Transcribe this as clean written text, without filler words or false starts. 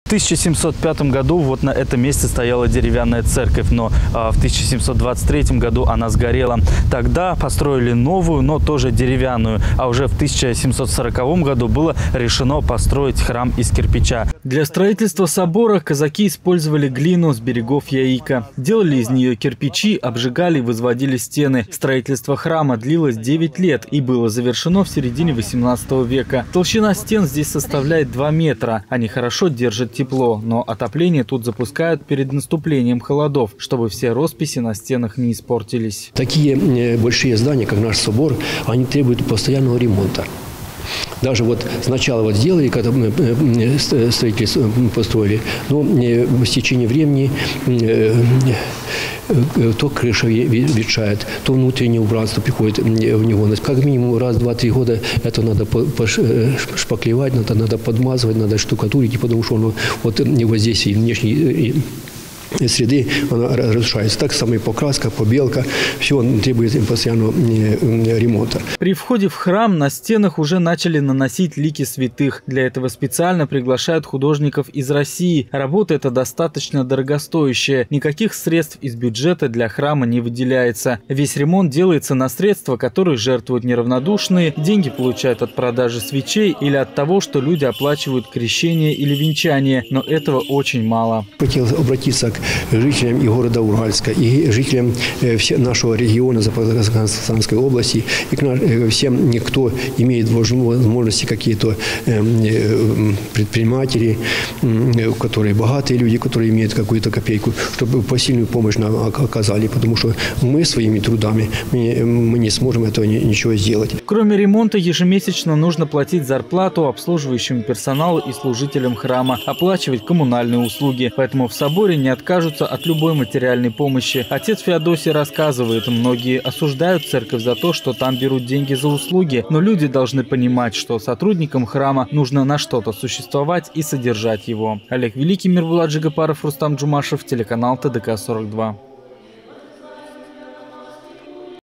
1705 году вот на этом месте стояла деревянная церковь, но в 1723 году она сгорела. Тогда построили новую, но тоже деревянную, а уже в 1740 году было решено построить храм из кирпича. Для строительства собора казаки использовали глину с берегов Яика. Делали из нее кирпичи, обжигали и возводили стены. Строительство храма длилось 9 лет и было завершено в середине 18 века. Толщина стен здесь составляет 2 метра. Они хорошо держат тепло, но отопление тут запускают перед наступлением холодов, чтобы все росписи на стенах не испортились. Такие большие здания, как наш собор, они требуют постоянного ремонта. Даже вот сначала вот сделали, когда мы строители построили, но в течение времени то крыша ветшает, то внутреннее убранство приходит в него. Как минимум раз, 2-3 года это надо шпаклевать, надо подмазывать, надо штукатурить, потому что оно вот воздействие внешней среды, она разрушается. Так само и покраска, побелка, все требует постоянного ремонта. При входе в храм на стенах уже начали наносить лики святых. Для этого специально приглашают художников из России. Работа эта достаточно дорогостоящая. Никаких средств из бюджета для храма не выделяется. Весь ремонт делается на средства, которые жертвуют неравнодушные, деньги получают от продажи свечей или от того, что люди оплачивают крещение или венчание. Но этого очень мало. Хотел обратиться к жителям и города Уральска, и жителям нашего региона Западно-Казахстанской области, и к всем, кто имеет возможности, какие-то предприниматели, которые богатые люди, которые имеют какую-то копейку, чтобы посильную помощь нам оказали, потому что мы своими трудами мы не сможем этого ничего сделать. Кроме ремонта, ежемесячно нужно платить зарплату обслуживающему персоналу и служителям храма, оплачивать коммунальные услуги. Поэтому в соборе не откажутся от любой материальной помощи. Отец Феодосий рассказывает, многие осуждают церковь за то, что там берут деньги за услуги, но люди должны понимать, что сотрудникам храма нужно на что-то существовать и содержать его. Олег Великий, Мирбулат Джигапаров, Рустам Джумашев, телеканал ТДК-42.